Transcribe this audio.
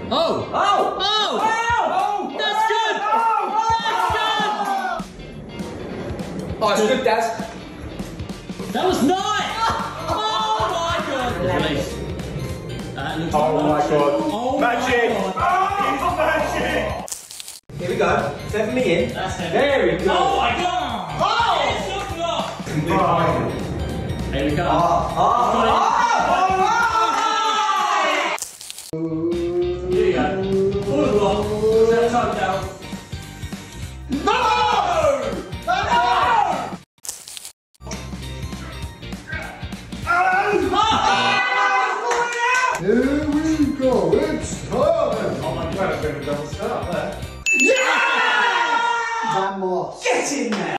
Oh! Oh! Oh! Oh! That's good! That's good! Oh, it's good, Daz. That was 9! Oh my god! Release. That looks Oh my god. Oh Magic! my god. Oh, it's magic! Here we go. 7 me in. That's heavy. There we go. Oh my god! Oh! It's not blocked! Oh. Here we go. Oh! Here you go. All the block. Left side down. No! Here we go, it's time! Oh my god, it's been a double start there. Vamos! Get in there!